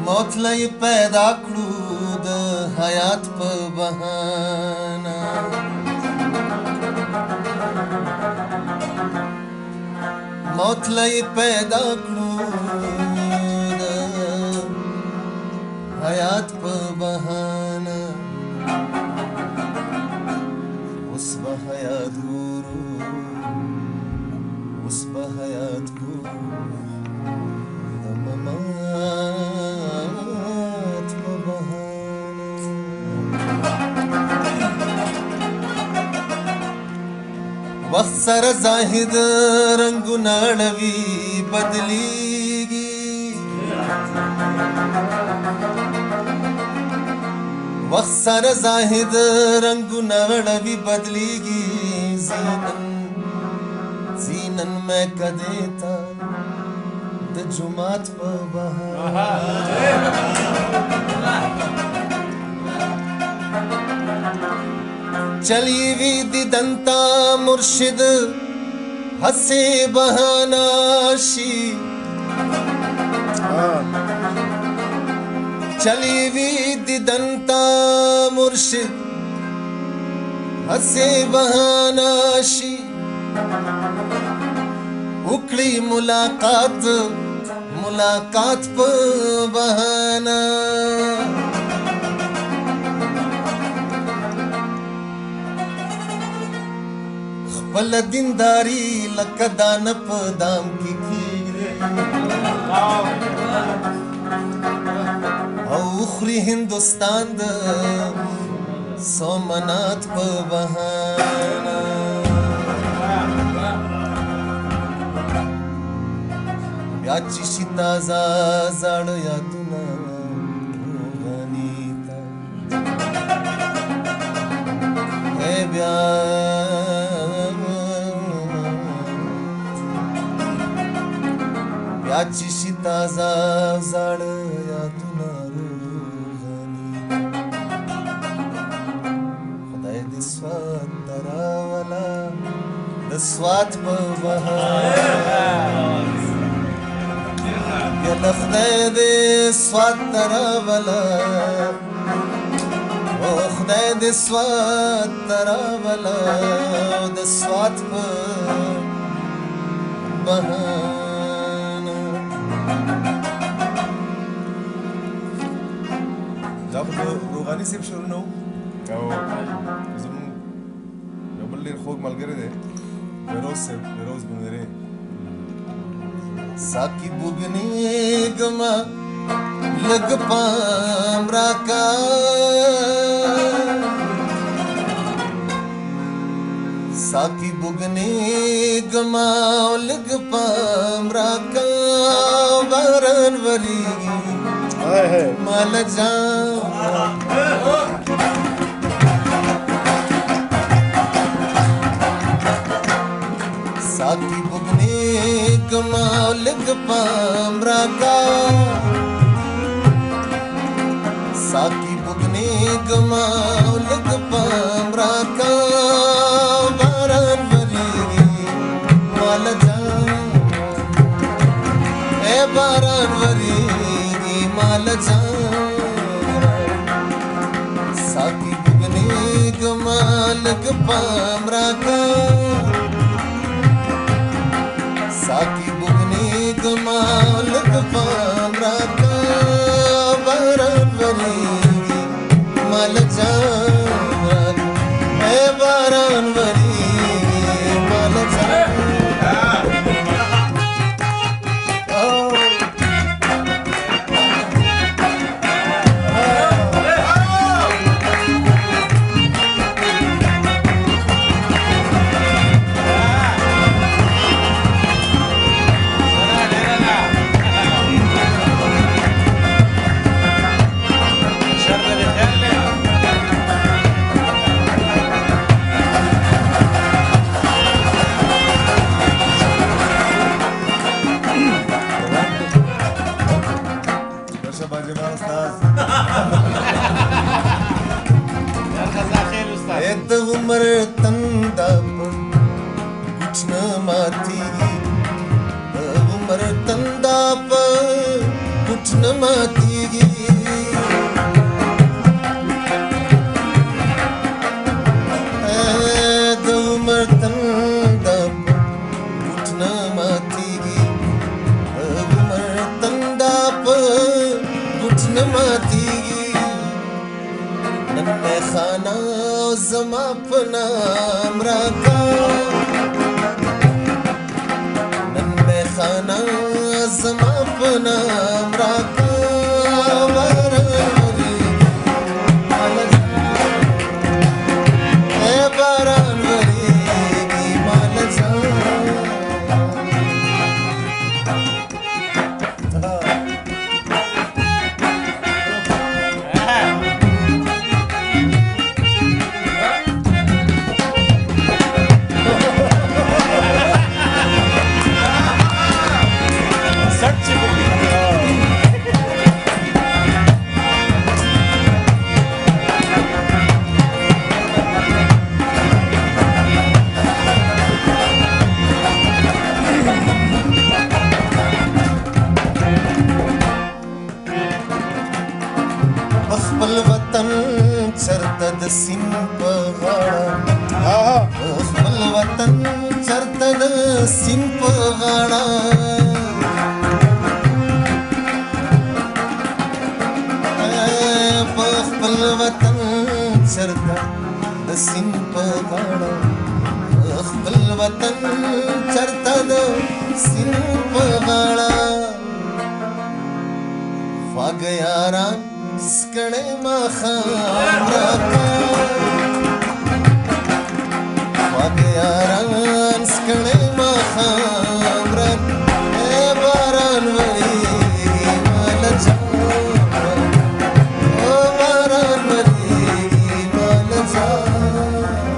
موت لای پیدا کړو د حیات په بهانه موت لای پیدا کړو د حیات په بهانه اوس به حیات ګورو اوس به حیات ګورو وخت سره زاهد رنگونه اړوي بدلیږي وخت سره زاهد رنگونه اړوي بدلیږي زینن میں کدیتا د جمعات په چلی وی دیدنتا مرشد ہسے بہانا شی چلی وی دیدنتا مرشد ہسے بہانا شی اکڑی ملاقات په بہانا خپل دینداری لکه دانه په دام کې کیږي او خوري هندوستان د سومنات په بهانه بیا چې شي تازه زاړه یادونه روحانیتا بیا بیا چې شي تازه زاړه یادونه روحاني خدای دې سوات ته راوله د سوات په بهار یاله خدای دې سوات ته راوله او خدای دې سوات ته راوله د سوات په بهار روغاني صاحب شروع نه او زموږ یو بل ډېر خوږ ملګری دی فیروز صاحب فیروز بندرې ساقي بوګنېږمه لږ پام راکا ساقي بوګنېږمه لږ پام راکا باران وریږي مال جان ساقي بوګنېږمه لږ پام راکا ساقي بوګنېږمه لږ پام راکا باران وریږي مال جان باران وریږي مال جان ساقي بوګنېږمه لږ پام راکا ساقي بوګنېږمه لږ پام راکا باران وریږي مال جان باران وریږي مال جان د عمر تندا کچھ نہ ماتی د عمر تندا کچھ نہ ماتيږي د عمر تنده بوټ نه ماتيږي د عمر تنده په بوټ نه ماتيږي نن مې خانه زما په نام راکا نن مې خانه زما په نام راکا خپل وطن چرته د سیند په غاړه خپل وطن چرته د سیند په غاړه په خپل وطن چرته د سیند په غاړه خپل وطن چرته د سیند په غاړه خواږه یاران سکړې ماښام راکا خواږه یاران سکړې ماښام راکا باران ورېږي ماله جان باران ورېږي ماله جان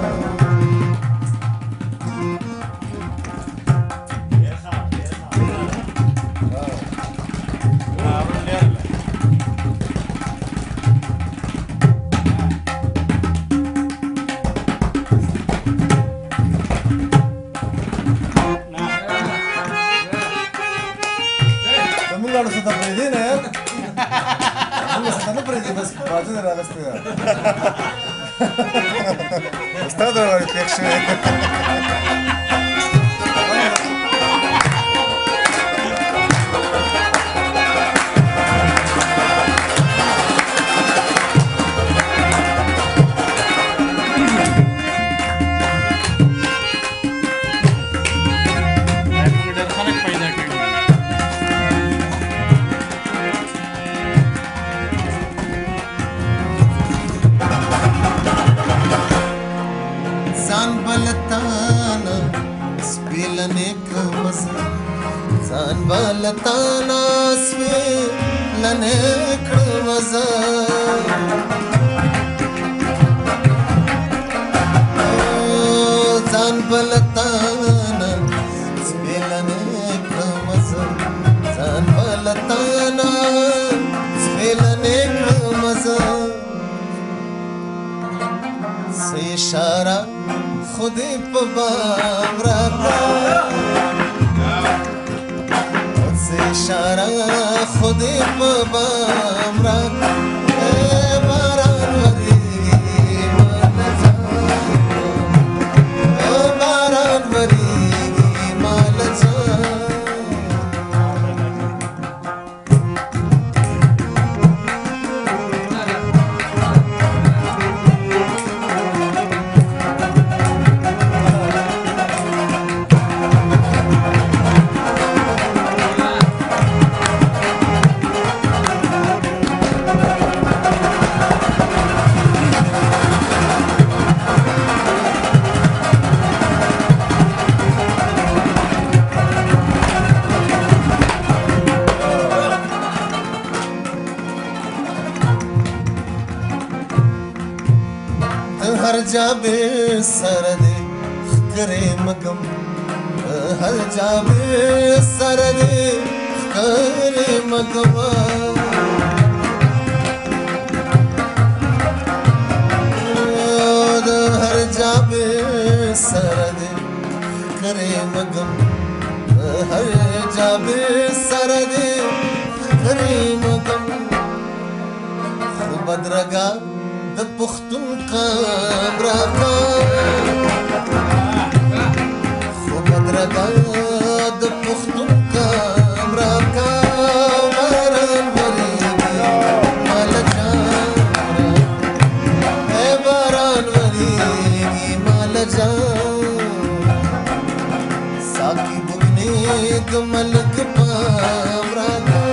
Lalu sudah presiden ya, sudah presiden bos, baju dah ragas tu ya. Ustad dah refleksi. ځان بلتانا سپېلنې کړم زه ځان بلتانا سپېلنې کړم زه ځان بلتانا سپېلنې کړم زه څه اشاره خو دې په بام راکړه اشاره خودی په بام راکړه باران ورېږي ماله جان باران ورېږي ماله جان हर जाबे सर दे करे मगम हर जाबे सर दे करे मगम हर जाबे सर दे करे मगम हर जाबे सर दे करे मगम بدرګه د پښتون قبرګه خو بدرګه د پښتون قبرګه باران ورېږي مال جان اے باران ورېږي مال جان ساقي بګنې د ملک پامراګه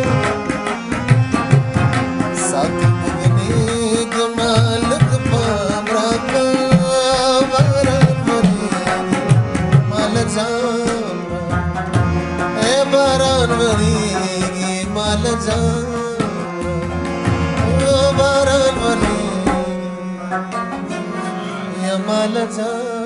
ساقي بګنې د ملک پامراګه باران ورېږي مال جان اے باران ورېږي مال جان باران ورېږي یا مال جان